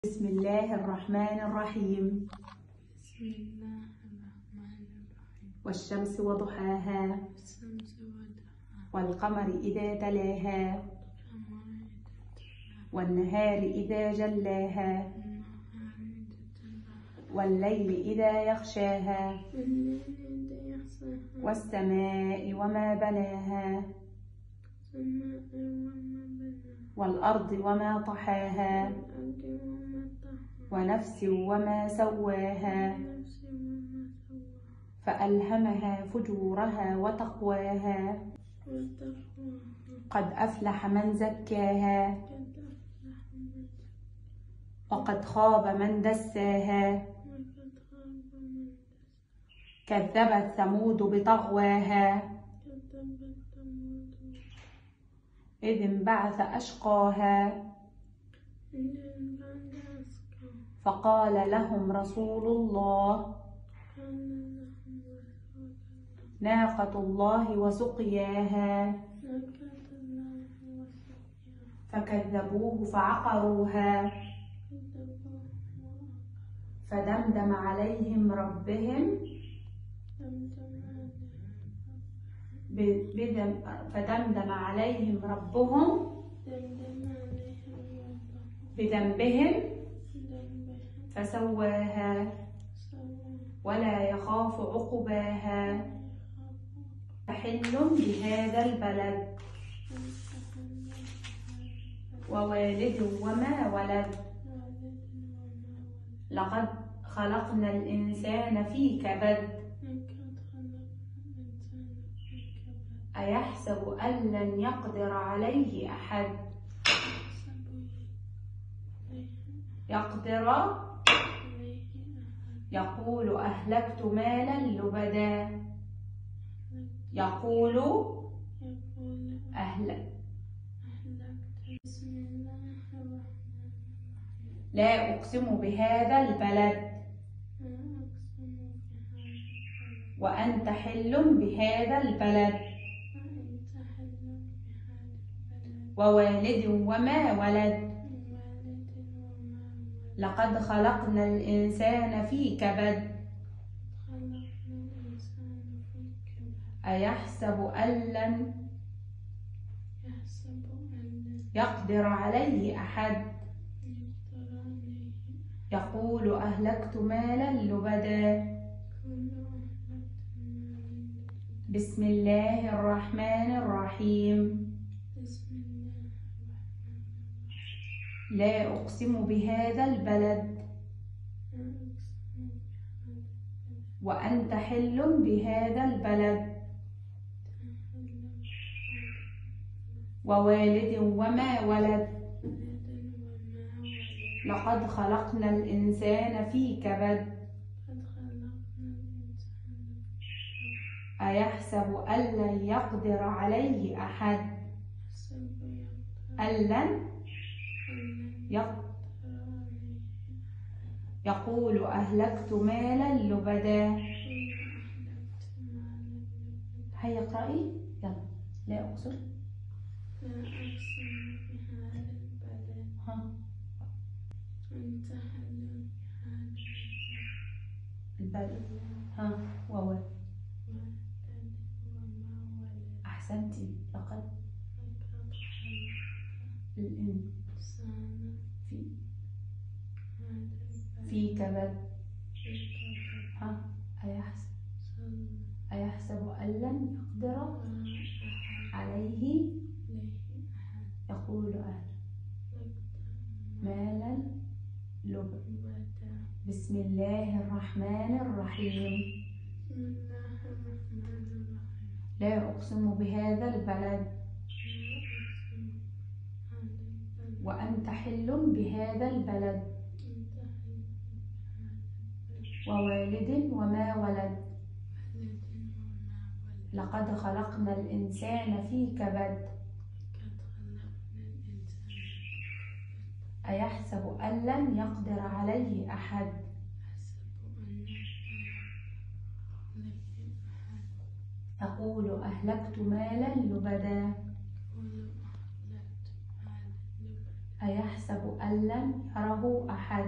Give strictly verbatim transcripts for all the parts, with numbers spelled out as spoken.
بسم الله الرحمن الرحيم. بسم الله الرحمن الرحيم. والشمس وضحاها والشمس وضحاها والقمر إذا تلاها والقمر إذا تلاها والنهار إذا جلاها والنهار إذا جلاها والليل إذا يغشاها والليل إذا يغشاها والسماء وما بناها والسماء وما بناها والأرض وما طحاها والأرض وما طحاها ونفس وما سواها ونفس وما سواها فألهمها فجورها وتقواها وتقواها قد أفلح من زكاها قد أفلح من وقد خاب من دساها وقد خاب من كذبت ثمود بطغواها كذبت ثمود إذ انبعث أشقاها إذ انبعث أشقاها فقال لهم رسول الله قال لهم رسول الله ناقة الله وسقياها ناقة الله وسقياها فكذبوه فعقروها كذبوه فدمدم عليهم ربهم دمدم عليهم ب- بدم فدمدم عليهم ربهم دمدم عليهم ربهم بذنبهم ذنبهم فسواها سواها ولا يخاف عقباها تحل بهذا البلد ووالد وما ولد لقد خلقنا الإنسان في كبد أيحسب أن لن يقدر عليه أحد يقدر يقول أهلكت مالا لبدا يقول أهل بسم الله الرحمن الرحيم. لا أقسم بهذا البلد لا أقسم بهذا وأنت حل بهذا البلد وأنت حل بهذا البلد ووالد وما ولد ووالد وما ولد لقد خلقنا الإنسان في كبد خلقنا الإنسان في كبد أيحسب أن لن يحسب أن لن يقدر عليه أحد يقدر عليه يقول أهلكت مالا لبدا كل أهلة مال بسم الله الرحمن الرحيم. بسم الله الرحمن الرحيم. لا أقسم بهذا البلد لا أقسم بهذا البلد وأنت حل بهذا البلد ووالد وما ولد لقد خلقنا الإنسان في كبد أيحسب أن لن يقدر عليه أحد أن لن يق- يقول أهلكت مالا لبدا. هيا اقرأي يلا. لا أقسم لا أقسم بهذا البلد ها أنت حل بهذا البلد ها وولد الولد وما ولد أحسنتي. لقد لقد خلقنا الإنسان الإنسان في هذا البلد في كبد في كبد ها أيحسب صلى أيحسب أن لن يقدر ولا أحد عليه إليه أحد يقول أهل لقد مالا لب. بدا بسم الله الرحمن الرحيم. بسم الله الرحمن الرحيم. لا أقسم بهذا البلد لا أقسم بهذا البلد وأنت حل بهذا البلد أنت حل بهذا البلد ووالد وما ولد ولد وما ولد لقد خلقنا الإنسان في كبد لقد خلقنا الإنسان أيحسب أن لن يقدر عليه أحد أحسب أن لك أحد يقول أهلكت مالا لبدا يقول أهلكت مالا لبدا أيحسب أن لم يره أحد.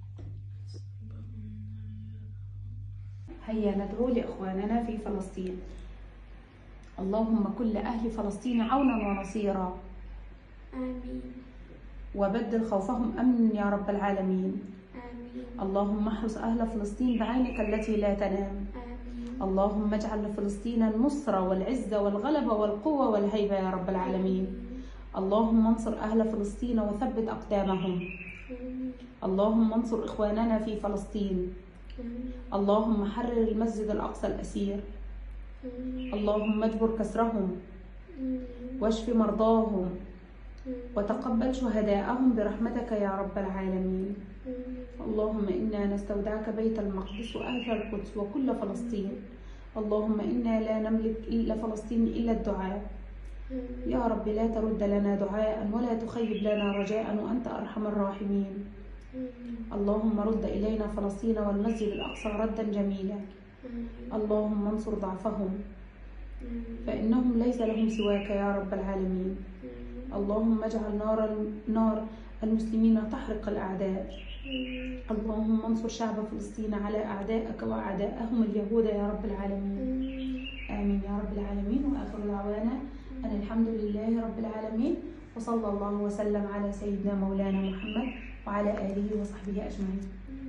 هيا ندعو لإخواننا في فلسطين. اللهم كن لأهل فلسطين عونا ونصيرا، آمين. وبدل خوفهم أمن يا رب العالمين. آمين. اللهم احرس أهل فلسطين بعينك التي لا تنام. آمين. اللهم اجعل لفلسطين النصرة والعزة والغلبة والقوة والهيبة يا رب العالمين. اللهم انصر أهل فلسطين وثبت أقدامهم. آمين. اللهم انصر إخواننا في فلسطين. آمين. اللهم حرر المسجد الأقصى الأسير. آمين. اللهم اجبر كسرهم آمين. واشف مرضاهم آمين. وتقبل شهداءهم برحمتك يا رب العالمين. آمين. اللهم إنا نستودعك بيت المقدس وأهل القدس وكل فلسطين. اللهم إنا لا نملك إلا فلسطين إلا الدعاء. آمين. يا رب لا ترد لنا دعاء ولا تخيب لنا رجاء وأنت أرحم الراحمين. آمين. اللهم رد إلينا فلسطين والمسجد الأقصى ردا جميلا. آمين. اللهم انصر ضعفهم آمين. فإنهم ليس لهم سواك يا رب العالمين. آمين. اللهم اجعل نار نار المسلمين تحرق الأعداء. آمين. اللهم انصر شعب فلسطين على أعدائك وأعدائهم اليهود يا رب العالمين. آمين. آمين يا رب العالمين. وآخر دعوانا أن الحمد لله رب العالمين، وصلى الله وسلم على سيدنا مولانا محمد وعلى آله وصحبه أجمعين.